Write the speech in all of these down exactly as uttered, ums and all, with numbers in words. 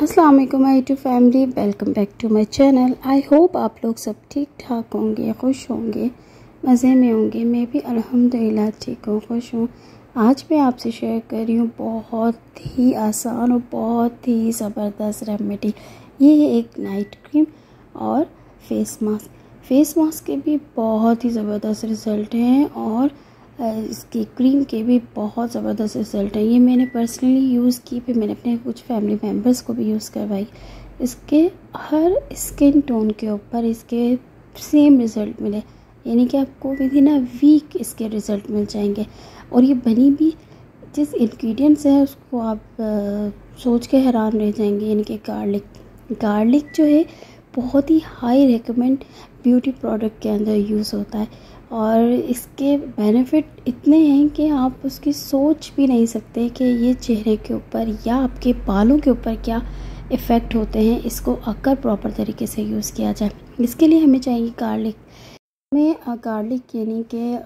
अस्सलाम वालेकुम my YouTube family, welcome back to my channel. I hope आप लोग सब ठीक ठाक होंगे, खुश होंगे, मज़े में होंगे। मैं भी अल्हम्दुलिल्लाह ठीक हूँ, खुश हूँ। आज मैं आपसे शेयर कर रही हूँ बहुत ही आसान और बहुत ही ज़बरदस्त रेमेडी। ये है एक नाइट क्रीम और फेस मास्क। फेस मास्क के भी बहुत ही ज़बरदस्त रिज़ल्ट हैं और इसकी क्रीम के भी बहुत ज़बरदस्त रिज़ल्ट है। ये मैंने पर्सनली यूज़ की, फिर मैंने अपने कुछ फैमिली मेम्बर्स को भी यूज़ करवाई। इसके हर स्किन टोन के ऊपर इसके सेम रिज़ल्ट मिले, यानी कि आपको विद इन अ वीक इसके रिज़ल्ट मिल जाएंगे। और ये बनी भी जिस इंग्रेडिएंट्स है उसको आप आ, सोच के हैरान रह जाएंगे, यानी कि गार्लिक। गार्लिक जो है बहुत ही हाई रिकमेंड ब्यूटी प्रोडक्ट के अंदर यूज़ होता है और इसके बेनिफिट इतने हैं कि आप उसकी सोच भी नहीं सकते कि ये चेहरे के ऊपर या आपके बालों के ऊपर क्या इफ़ेक्ट होते हैं, इसको अगर प्रॉपर तरीके से यूज़ किया जाए। इसके लिए हमें चाहिए गार्लिक। हमें गार्लिक यानी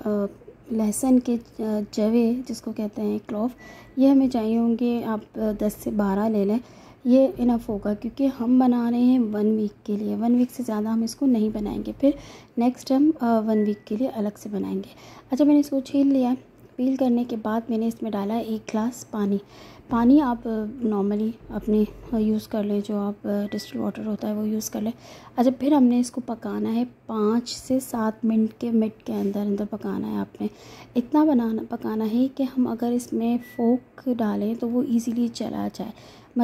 कि लहसुन के जवे जिसको कहते हैं क्लोव, ये हमें चाहिए होंगे। आप दस से बारह ले लें, ये इनफ होगा क्योंकि हम बना रहे हैं वन वीक के लिए। वन वीक से ज़्यादा हम इसको नहीं बनाएंगे, फिर नेक्स्ट हम वन वीक के लिए अलग से बनाएंगे। अच्छा, मैंने इसको छील लिया। पील करने के बाद मैंने इसमें डाला एक गिलास पानी। पानी आप नॉर्मली अपने यूज़ कर लें, जो आप डिस्टिल वाटर होता है वो यूज़ कर लें। अच्छा, फिर हमने इसको पकाना है पाँच से सात मिनट के मिनट के अंदर अंदर पकाना है। आपने इतना बनाना पकाना है कि हम अगर इसमें फोक डालें तो वो इजीली चला जाए,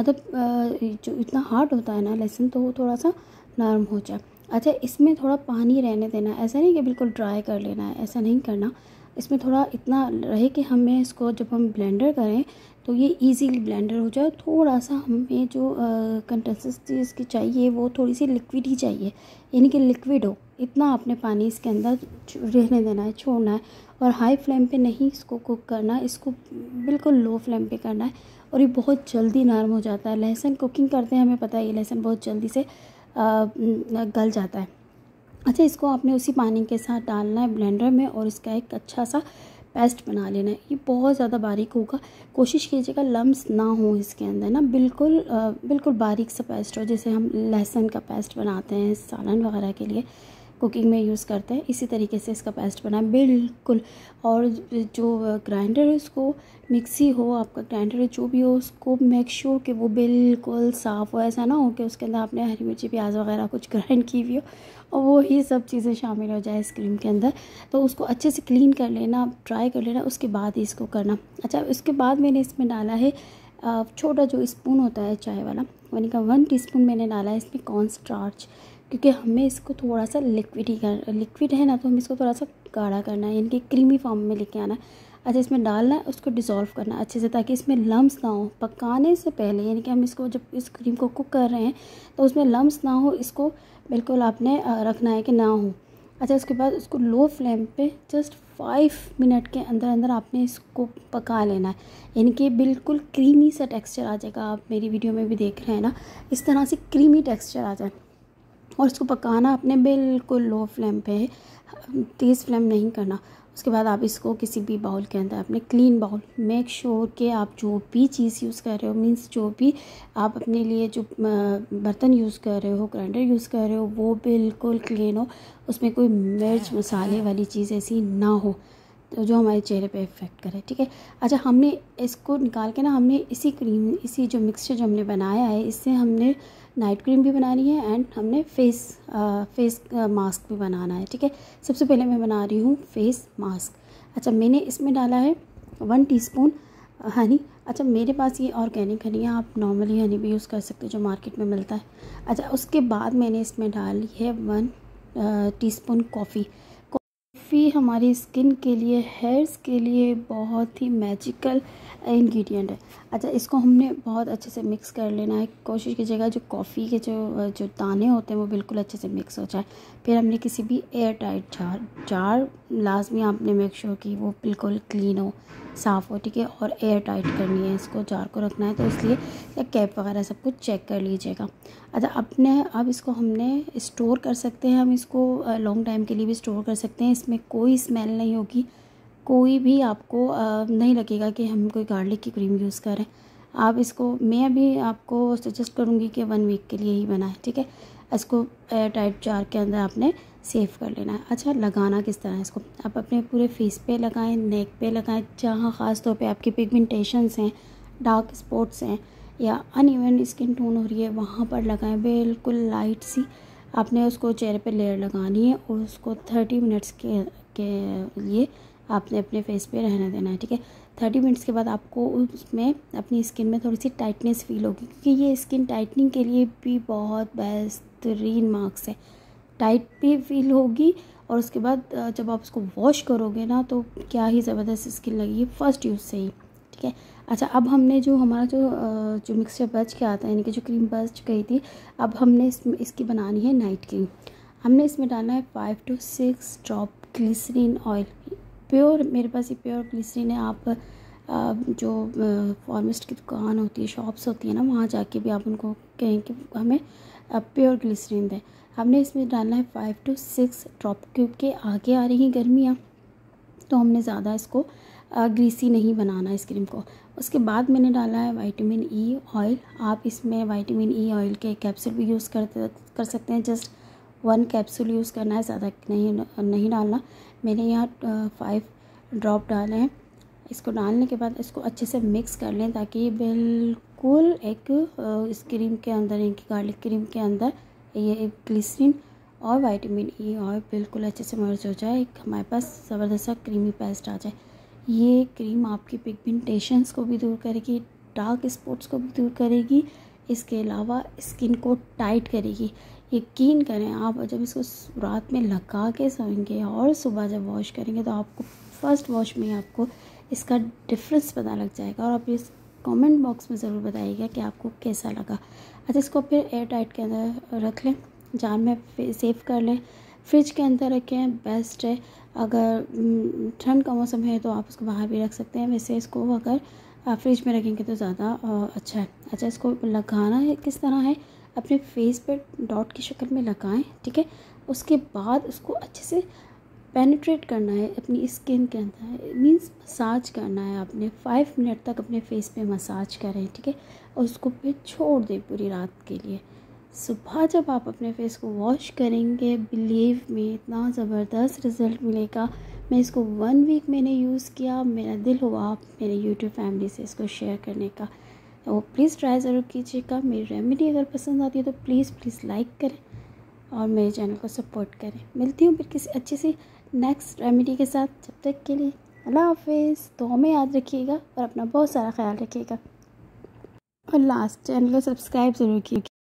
मतलब जो इतना हार्ड होता है ना लहसुन, तो वो थोड़ा सा नरम हो जाए। अच्छा, इसमें थोड़ा पानी रहने देना, ऐसा नहीं कि बिल्कुल ड्राई कर लेना है, ऐसा नहीं करना। इसमें थोड़ा इतना रहे कि हमें इसको जब हम ब्लेंडर करें तो ये इजीली ब्लेंडर हो जाए। थोड़ा सा हमें जो कंसिस्टेंसी इसकी चाहिए वो थोड़ी सी लिक्विड ही चाहिए, यानी कि लिक्विड हो, इतना आपने पानी इसके अंदर रहने देना है, छोड़ना है। और हाई फ्लेम पे नहीं इसको कुक करना है, इसको बिल्कुल लो फ्लेम पे करना है। और ये बहुत जल्दी नरम हो जाता है। लहसुन कुकिंग करते हैं, हमें पता है ये लहसुन बहुत जल्दी से आ, गल जाता है। अच्छा, इसको आपने उसी पानी के साथ डालना है ब्लेंडर में और इसका एक अच्छा सा पेस्ट बना लेना है। ये बहुत ज़्यादा बारीक होगा, कोशिश कीजिएगा लम्स ना हो इसके अंदर ना, बिल्कुल आ, बिल्कुल बारीक सा पेस्ट हो, जैसे हम लहसुन का पेस्ट बनाते हैं सालन वगैरह के लिए कुकिंग में यूज़ करते हैं, इसी तरीके से इसका पेस्ट बना बिल्कुल। और जो ग्राइंडर है उसको, मिक्सी हो आपका, ग्राइंडर जो भी हो, उसको मेक श्योर कि वो बिल्कुल साफ़ हो। ऐसा ना हो कि उसके अंदर आपने हरी मिर्ची प्याज वगैरह कुछ ग्राइंड की हुई हो और वो ही सब चीज़ें शामिल हो जाए इस क्रीम के अंदर। तो उसको अच्छे से क्लीन कर लेना, ट्राई कर लेना, उसके बाद ही इसको करना। अच्छा, उसके बाद मैंने इसमें डाला है छोटा जो स्पून होता है चाय वाला, यानी का वन टीस्पून मैंने डाला है इसमें कॉर्न स्टार्च, क्योंकि हमें इसको थोड़ा सा लिक्विड ही कर लिक्विड है ना, तो हमें इसको थोड़ा सा गाढ़ा करना है, यानी कि क्रीमी फॉर्म में लेके आना है। अच्छा, इसमें डालना है, उसको डिज़ोल्व करना है अच्छे से, ताकि इसमें लम्स ना हो पकाने से पहले, यानी कि हम इसको जब इस क्रीम को कुक कर रहे हैं तो उसमें लम्स ना हो, इसको बिल्कुल आपने रखना है कि ना हो। अच्छा, उसके बाद उसको लो फ्लेम पे जस्ट फाइव मिनट के अंदर अंदर आपने इसको पका लेना है, यानी कि बिल्कुल क्रीमी सा टेक्सचर आ जाएगा। आप मेरी वीडियो में भी देख रहे हैं ना, इस तरह से क्रीमी टेक्सचर आ जाए। और इसको पकाना अपने बिल्कुल लो फ्लेम पे, तेज़ फ्लेम नहीं करना। उसके बाद आप इसको किसी भी बाउल के अंदर, अपने क्लीन बाउल, मेक श्योर कि आप जो भी चीज़ यूज़ कर रहे हो, मींस जो भी आप अपने लिए जो बर्तन यूज़ कर रहे हो, ग्राइंडर यूज़ कर रहे हो, वो बिल्कुल क्लीन हो, उसमें कोई मिर्च मसाले वाली चीज़ ऐसी ना हो तो जो हमारे चेहरे पे इफ़ेक्ट करे, ठीक है। अच्छा, हमने इसको निकाल के ना, हमने इसी क्रीम, इसी जो मिक्सचर जो हमने बनाया है, इससे हमने नाइट क्रीम भी बनानी है एंड हमने फेस आ, फेस मास्क भी बनाना है, ठीक है। सबसे पहले मैं बना रही हूँ फेस मास्क। अच्छा, मैंने इसमें डाला है वन टीस्पून हनी। अच्छा, मेरे पास ये ऑर्गेनिक हनी है, आप नॉर्मली हनी भी यूज़ कर सकते हो जो मार्केट में मिलता है। अच्छा, उसके बाद मैंने इसमें डाली है वन टीस्पून कॉफ़ी। कॉफ़ी हमारी स्किन के लिए, हेयर्स के लिए बहुत ही मैजिकल इंग्रेडिएंट है। अच्छा, इसको हमने बहुत अच्छे से मिक्स कर लेना है। कोशिश कीजिएगा जो कॉफ़ी के जो जो दाने होते हैं वो बिल्कुल अच्छे से मिक्स हो जाए। फिर हमने किसी भी एयर टाइट जार जार लाजमी आपने मेक श्योर कि वो बिल्कुल क्लीन हो, साफ़ हो, ठीक है। और एयर टाइट करनी है, इसको जार को रखना है, तो इसलिए या कैप वगैरह सब कुछ चेक कर लीजिएगा। अच्छा, अपने अब इसको हमने स्टोर कर सकते हैं, हम इसको लॉन्ग टाइम के लिए भी स्टोर कर सकते हैं। इसमें कोई स्मेल नहीं होगी, कोई भी आपको नहीं लगेगा कि हम कोई गार्लिक की क्रीम यूज़ करें। आप इसको, मैं अभी आपको सजेस्ट करूँगी कि वन वीक के लिए ही बनाएं, ठीक है। इसको एयर टाइट जार के अंदर आपने सेव कर लेना है। अच्छा, लगाना किस तरह है इसको, आप अपने पूरे फेस पे लगाएं, नेक पे लगाएं, जहाँ ख़ास तौर पे आपकी पिगमेंटेशंस हैं, डार्क स्पॉट्स हैं या अनइवन स्किन टोन हो रही है, वहाँ पर लगाएं। बिल्कुल लाइट सी आपने उसको चेहरे पे लेयर लगानी है और उसको थर्टी मिनट्स के के लिए आपने अपने फेस पे रहने देना है, ठीक है। थर्टी मिनट्स के बाद आपको उसमें अपनी स्किन में थोड़ी सी टाइटनेस फील होगी, क्योंकि ये स्किन टाइटनिंग के लिए भी बहुत बेहतरीन मार्क्स है। टाइट भी फील होगी और उसके बाद जब आप उसको वॉश करोगे ना तो क्या ही ज़बरदस्त स्किन लगेगी फर्स्ट यूज़ से ही, ठीक है। अच्छा, अब हमने जो हमारा जो जो मिक्सचर बच के आता है, यानी कि जो क्रीम बच गई थी, अब हमने इसमें इसकी बनानी है नाइट क्रीम। हमने इसमें डालना है five to six drop glycerin oil, pure, मेरे पास ये प्योर ग्लिसरीन है। आप जो फार्मिस्ट की दुकान होती है, शॉप्स होती है ना, वहाँ जाके भी आप उनको कहें कि हमें प्योर ग्लिसरीन दें। हमने इसमें डालना है फाइव टू सिक्स ड्रॉप, क्योंकि आगे आ रही गर्मियाँ, तो हमने ज़्यादा इसको ग्रीसी नहीं बनाना इस क्रीम को। उसके बाद मैंने डाला है विटामिन ई ऑयल। आप इसमें विटामिन ई ऑयल के कैप्सूल भी यूज़ करते कर सकते हैं, जस्ट वन कैप्सूल यूज़ करना है, ज़्यादा नहीं नहीं डालना। मैंने यहाँ फाइव ड्रॉप डाले हैं। इसको डालने के बाद इसको अच्छे से मिक्स कर लें, ताकि ये बिल्कुल एक इस क्रीम के अंदर, इनकी गार्लिक क्रीम के अंदर ये ग्लिसरीन और विटामिन ई ऑयल बिल्कुल अच्छे से मर्ज हो जाए, एक हमारे पास ज़बरदस्त क्रीमी पेस्ट आ जाए। ये क्रीम आपकी पिगमेंटेशंस को भी दूर करेगी, डार्क स्पॉट्स को भी दूर करेगी, इसके अलावा स्किन को टाइट करेगी। यकीन करें, आप जब इसको रात में लगा के सोएंगे और सुबह जब वॉश करेंगे तो आपको फर्स्ट वॉश में आपको इसका डिफरेंस पता लग जाएगा। और आप इस कमेंट बॉक्स में ज़रूर बताइएगा कि आपको कैसा लगा। अच्छा, इसको फिर एयर टाइट के अंदर रख लें, जार में सेव कर लें, फ्रिज के अंदर रखें, बेस्ट है। अगर ठंड का मौसम है तो आप उसको बाहर भी रख सकते हैं, वैसे इसको अगर फ्रिज में रखेंगे तो ज़्यादा अच्छा है। अच्छा, इसको लगाना है किस तरह है, अपने फेस पर डॉट की शक्ल में लगाएं, ठीक है। उसके बाद उसको अच्छे से पेनिट्रेट करना है अपनी स्किन के अंदर, मींस मसाज करना है। आपने फाइव मिनट तक अपने फेस पे मसाज करें, ठीक है, और उसको फिर छोड़ दें पूरी रात के लिए। सुबह जब आप अपने फेस को वॉश करेंगे, बिलीव में इतना ज़बरदस्त रिज़ल्ट मिलेगा। मैं इसको वन वीक मैंने यूज़ किया, मेरा दिल हुआ मेरे यूट्यूब फैमिली से इसको शेयर करने का। वो प्लीज़ ट्राई ज़रूर कीजिएगा। मेरी रेमेडी अगर पसंद आती है तो प्लीज़ प्लीज़ लाइक करें और मेरे चैनल को सपोर्ट करें। मिलती हूँ फिर किसी अच्छी सी नेक्स्ट रेमेडी के साथ। जब तक के लिए अल्लाह हाफिज़। तो हमें याद रखिएगा और अपना बहुत सारा ख्याल रखिएगा। और लास्ट, चैनल को सब्सक्राइब ज़रूर कीजिए।